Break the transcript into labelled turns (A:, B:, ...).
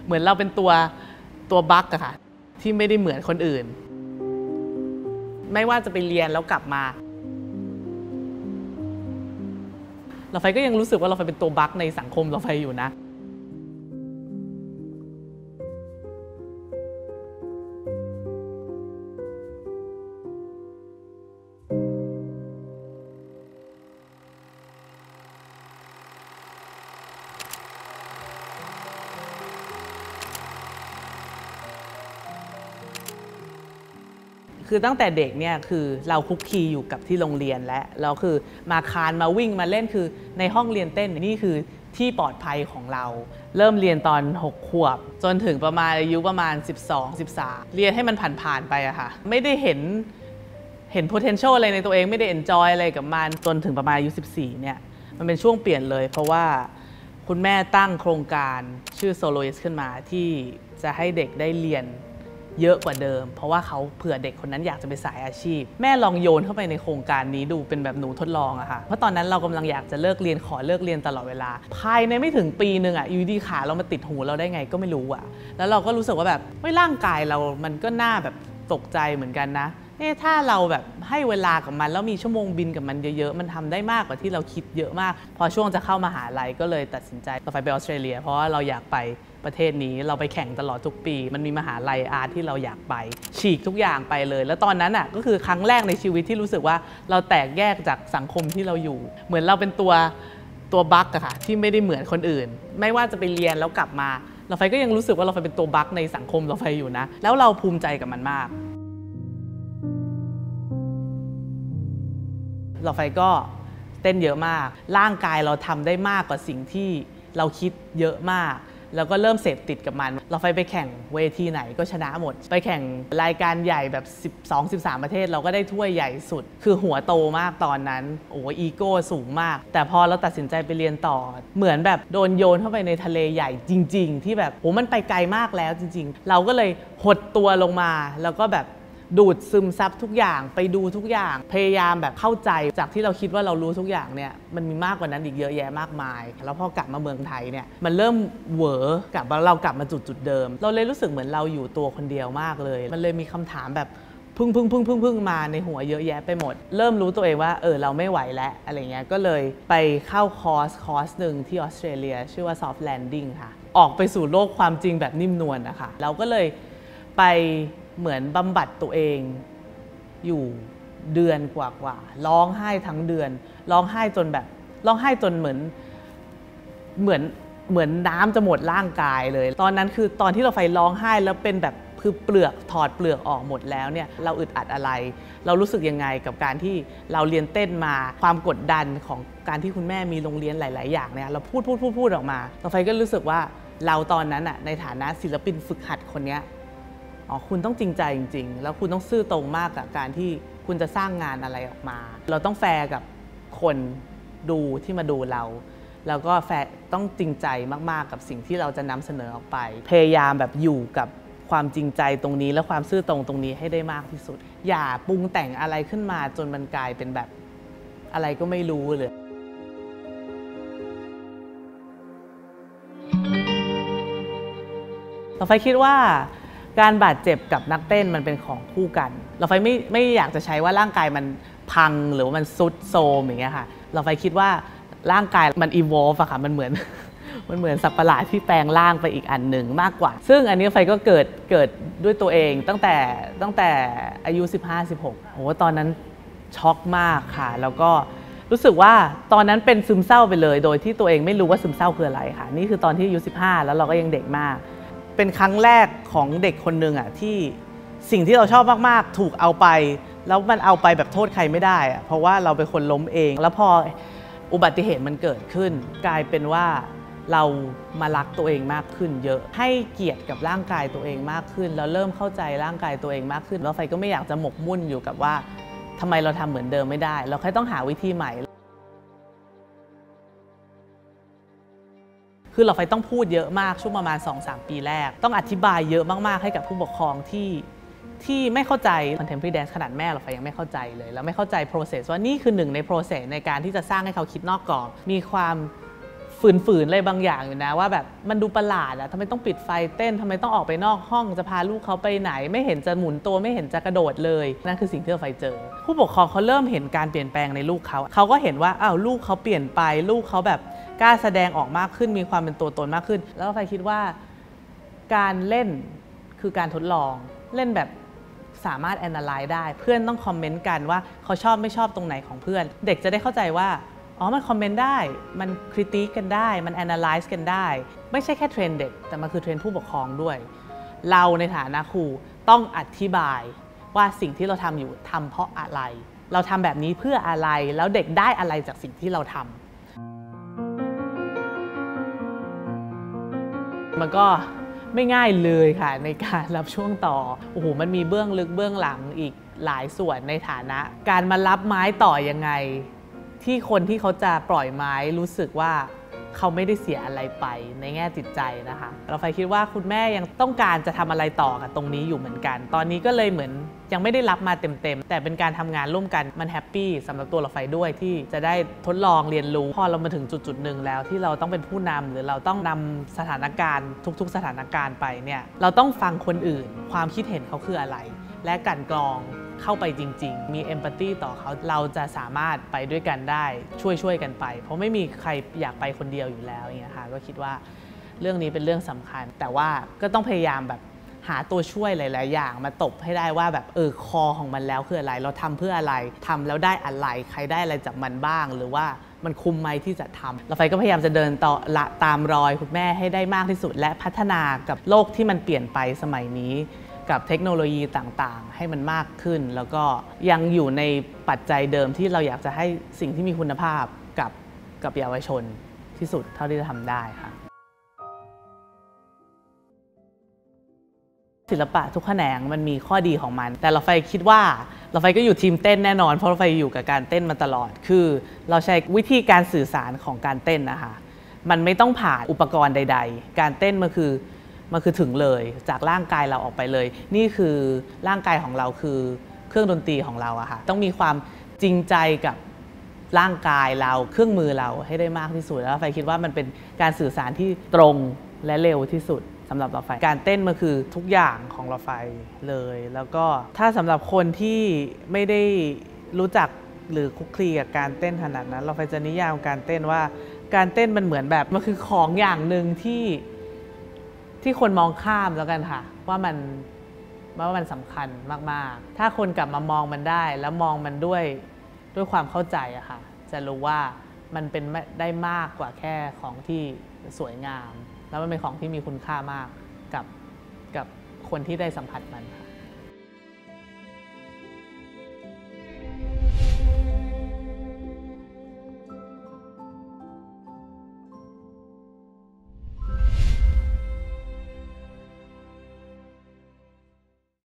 A: เหมือนเราเป็นตัวบั๊กอะค่ะที่ไม่ได้เหมือนคนอื่นไม่ว่าจะไปเรียนแล้วกลับมาเราไฟก็ยังรู้สึกว่าเราไฟเป็นตัวบั๊กในสังคมเราไฟอยู่นะคือตั้งแต่เด็กเนี่ยคือเราคุกคีอยู่กับที่โรงเรียนและเราคือมาคานมาวิ่งมาเล่นคือในห้องเรียนเต้นนี่คือที่ปลอดภัยของเราเริ่มเรียนตอน6 ขวบจนถึงประมาณอายุประมาณ12-13เรียนให้มันผ่านๆไปอะค่ะไม่ได้เห็น potential อะไรในตัวเองไม่ได้ enjoy อะไรกับมันจนถึงประมาณอายุ14เนี่ยมันเป็นช่วงเปลี่ยนเลยเพราะว่าคุณแม่ตั้งโครงการชื่อ Soloist ขึ้นมาที่จะให้เด็กได้เรียนเยอะกว่าเดิมเพราะว่าเขาเผื่อเด็กคนนั้นอยากจะไปสายอาชีพแม่ลองโยนเข้าไปในโครงการนี้ดูเป็นแบบหนูทดลองอะค่ะเพราะตอนนั้นเรากำลังอยากจะเลิกเรียนขอเลิกเรียนตลอดเวลาภายในไม่ถึงปีนึงอะอยู่ดีขาเรามาติดหูเราได้ไงก็ไม่รู้อะแล้วเราก็รู้สึกว่าแบบร่างกายเรามันก็น่าแบบตกใจเหมือนกันนะถ้าเราแบบให้เวลากับมันแล้วมีชั่วโมงบินกับมันเยอะๆมันทำได้มากกว่าที่เราคิดเยอะมากพอช่วงจะเข้ามหาลัยก็เลยตัดสินใจต่อไปออสเตรเลียเพราะว่าเราอยากไปประเทศนี้เราไปแข่งตลอดทุกปีมันมีมหาลัยอาร์ตที่เราอยากไปฉีกทุกอย่างไปเลยแล้วตอนนั้นอ่ะก็คือครั้งแรกในชีวิตที่รู้สึกว่าเราแตกแยกจากสังคมที่เราอยู่เหมือนเราเป็นตัวบั๊กอะค่ะที่ไม่ได้เหมือนคนอื่นไม่ว่าจะไปเรียนแล้วกลับมาเราไฟก็ยังรู้สึกว่าเราไฟเป็นตัวบั๊กในสังคมเราไฟอยู่นะแล้วเราภูมิใจกับมันมากเราไฟก็เต้นเยอะมากร่างกายเราทำได้มากกว่าสิ่งที่เราคิดเยอะมากแล้วก็เริ่มเสพติดกับมันเราไปแข่งเวทีไหนก็ชนะหมดไปแข่งรายการใหญ่แบบ12-13ประเทศเราก็ได้ถ้วยใหญ่สุดคือหัวโตมากตอนนั้นโอ้อีโก้สูงมากแต่พอเราตัดสินใจไปเรียนต่อเหมือนแบบโดนโยนเข้าไปในทะเลใหญ่จริงๆที่แบบโอ้มันไปไกลมากแล้วจริงๆเราก็เลยหดตัวลงมาแล้วก็แบบดูดซึมซับทุกอย่างไปดูทุกอย่างพยายามแบบเข้าใจจากที่เราคิดว่าเรารู้ทุกอย่างเนี่ยมันมีมากกว่านั้นอีกเยอะแยะมากมายแล้วพอกลับมาเมืองไทยเนี่ยมันเริ่มเหวอกลับเรากลับมาจุดเดิมเราเลยรู้สึกเหมือนเราอยู่ตัวคนเดียวมากเลยมันเลยมีคำถามแบบพึ่งมาในหัวเยอะแยะไปหมดเริ่มรู้ตัวเองว่าเราไม่ไหวแล้วอะไรเงี้ยก็เลยไปเข้าคอร์สหนึ่งที่ออสเตรเลียชื่อว่า Soft Landing ค่ะออกไปสู่โลกความจริงแบบนิ่มนวลนะคะเราก็เลยไปเหมือนบำบัดตัวเองอยู่เดือนกว่าร้องไห้ทั้งเดือนร้องไห้จนเหมือนน้ำจะหมดร่างกายเลยตอนนั้นคือตอนที่เราไฟร้องไห้แล้วเป็นแบบคือเปลือกถอดเปลือกออกหมดแล้วเนี่ยเราอึดอัดอะไรเรารู้สึกยังไงกับการที่เราเรียนเต้นมาความกดดันของการที่คุณแม่มีโรงเรียนหลายๆอย่างเนี่ยเราพูดออกมาเราไฟก็รู้สึกว่าเราตอนนั้นในฐานะศิลปินฝึกหัดคนนี้คุณต้องจริงใจจริงๆแล้วคุณต้องซื่อตรงมากกับการที่คุณจะสร้างงานอะไรออกมาเราต้องแฟร์กับคนดูที่มาดูเราแล้วก็แฟร์ต้องจริงใจมากๆกับสิ่งที่เราจะนำเสนอออกไปพยายามแบบอยู่กับความจริงใจตรงนี้และความซื่อตรงตรงนี้ให้ได้มากที่สุดอย่าปรุงแต่งอะไรขึ้นมาจนมันกลายเป็นแบบอะไรก็ไม่รู้เลยเราไฟคิดว่าการบาดเจ็บกับนักเต้นมันเป็นของคู่กันเราไฟไม่อยากจะใช้ว่าร่างกายมันพังหรือว่ามันซุดโทรมอย่างเงี้ยค่ะเราไฟคิดว่าร่างกายมัน evolve อะค่ะมันเหมือนสัตว์ประหลาดที่แปลงร่างไปอีกอันหนึ่งมากกว่าซึ่งอันนี้ไฟก็เกิดด้วยตัวเองตั้งแต่อายุ 15-16 โอ้ตอนนั้นช็อกมากค่ะแล้วก็รู้สึกว่าตอนนั้นเป็นซึมเศร้าไปเลยโดยที่ตัวเองไม่รู้ว่าซึมเศร้าคืออะไรค่ะนี่คือตอนที่อายุ 15แล้วเราก็ยังเด็กมากเป็นครั้งแรกของเด็กคนหนึ่งที่สิ่งที่เราชอบมากๆถูกเอาไปแล้วมันเอาไปแบบโทษใครไม่ได้เพราะว่าเราเป็นคนล้มเองแล้วพออุบัติเหตุมันเกิดขึ้นกลายเป็นว่าเรามารักตัวเองมากขึ้นเยอะให้เกียรติกับร่างกายตัวเองมากขึ้นแล้วเริ่มเข้าใจร่างกายตัวเองมากขึ้นแล้วไฟก็ไม่อยากจะหมกมุ่นอยู่กับว่าทำไมเราทำเหมือนเดิมไม่ได้เราแค่ต้องหาวิธีใหม่คือเราไฟต้องพูดเยอะมากช่วงประมาณ 2-3 ปีแรกต้องอธิบายเยอะมากๆให้กับผู้ปกครองที่ไม่เข้าใจ Contemporary Dance ขนาดแม่เราไฟยังไม่เข้าใจเลยแล้วไม่เข้าใจ process ว่านี่คือหนึ่งใน process ในการที่จะสร้างให้เขาคิดนอกกรอบมีความฝืนอะไรบางอย่างอยู่นะว่าแบบมันดูประหลาดอะทำไมต้องปิดไฟเต้นทำไมต้องออกไปนอกห้องจะพาลูกเขาไปไหนไม่เห็นจะหมุนตัวไม่เห็นจะกระโดดเลยนั่นคือสิ่งที่เราไฟเจอผู้ปกครองเขาเริ่มเห็นการเปลี่ยนแปลงในลูกเขาก็เห็นว่าอ้าวลูกเขาเปลี่ยนไปลูกเขาแบบกล้าแสดงออกมากขึ้นมีความเป็นตัวตนมากขึ้นแล้วไฟคิดว่าการเล่นคือการทดลองเล่นแบบสามารถ analyze ได้เพื่อนต้องคอมเมนต์กันว่าเขาชอบไม่ชอบตรงไหนของเพื่อนเด็กจะได้เข้าใจว่าอ๋อมันคอมเมนต์ได้มันคริติคกันได้มัน analyze กันได้ไม่ใช่แค่เทรนเด็กแต่มันคือเทรนผู้ปกครองด้วยเราในฐานะครูต้องอธิบายว่าสิ่งที่เราทำอยู่ทำเพราะอะไรเราทำแบบนี้เพื่ออะไรแล้วเด็กได้อะไรจากสิ่งที่เราทำมันก็ไม่ง่ายเลยค่ะในการรับช่วงต่อโอ้โหมันมีเบื้องลึกเบื้องหลังอีกหลายส่วนในฐานะการมารับไม้ต่อยังไงที่คนที่เขาจะปล่อยไม้รู้สึกว่าเขาไม่ได้เสียอะไรไปในแง่จิตใจนะคะเราไฟคิดว่าคุณแม่ยังต้องการจะทำอะไรต่อกับตรงนี้อยู่เหมือนกันตอนนี้ก็เลยเหมือนยังไม่ได้รับมาเต็มๆแต่เป็นการทำงานร่วมกันมันแฮปปี้สำหรับตัวเราไฟด้วยที่จะได้ทดลองเรียนรู้พอเรามาถึงจุดหนึ่งแล้วที่เราต้องเป็นผู้นำหรือเราต้องนำสถานการณ์ทุกๆสถานการณ์ไปเนี่ยเราต้องฟังคนอื่นความคิดเห็นเขาคืออะไรและกลั่นกรองเข้าไปจริงๆมีเอมพัตตีต่อเขาเราจะสามารถไปด้วยกันได้ช่วยกันไปเพราะไม่มีใครอยากไปคนเดียวอยู่แล้วอย่างเงี้ยค่ะก็คิดว่าเรื่องนี้เป็นเรื่องสำคัญแต่ว่าก็ต้องพยายามแบบหาตัวช่วยหลายๆอย่างมาตบให้ได้ว่าแบบคอของมันแล้วคืออะไรเราทำเพื่ออะไรทำแล้วได้อะไรใครได้อะไรจากมันบ้างหรือว่ามันคุ้มไหมที่จะทำแล้วไฟก็พยายามจะเดินต่อละตามรอยคุณแม่ให้ได้มากที่สุดและพัฒนากับโลกที่มันเปลี่ยนไปสมัยนี้กับเทคโนโลยีต่างๆให้มันมากขึ้นแล้วก็ยังอยู่ในปัจจัยเดิมที่เราอยากจะให้สิ่งที่มีคุณภาพกับเยาวชนที่สุดเท่าที่จะทำได้ค่ะศิลปะทุกแขนงมันมีข้อดีของมันแต่เราไฟคิดว่าเราไฟก็อยู่ทีมเต้นแน่นอนเพราะเราไฟอยู่กับการเต้นมาตลอดคือเราใช้วิธีการสื่อสารของการเต้นนะคะมันไม่ต้องผ่านอุปกรณ์ใดๆการเต้นมันคือถึงเลยจากร่างกายเราออกไปเลยนี่คือร่างกายของเราคือเครื่องดนตรีของเราอะค่ะต้องมีความจริงใจกับร่างกายเราเครื่องมือเราให้ได้มากที่สุดแล้วไฟคิดว่ามันเป็นการสื่อสารที่ตรงและเร็วที่สุดสำหรับเราไฟการเต้นมันคือทุกอย่างของเราไฟเลยแล้วก็ถ้าสำหรับคนที่ไม่ได้รู้จักหรือคลุกคลีกับการเต้นขนาดนั้นเราไฟจะนิยามการเต้นว่าการเต้นมันเหมือนแบบมันคือของอย่างหนึ่งที่คนมองข้ามแล้วกันค่ะว่ามันสำคัญมากๆถ้าคนกลับมามองมันได้แล้วมองมันด้วยความเข้าใจอะค่ะจะรู้ว่ามันเป็นได้มากกว่าแค่ของที่สวยงามแล้วมันเป็นของที่มีคุณค่ามากกับคนที่ได้สัมผัสมันค่ะ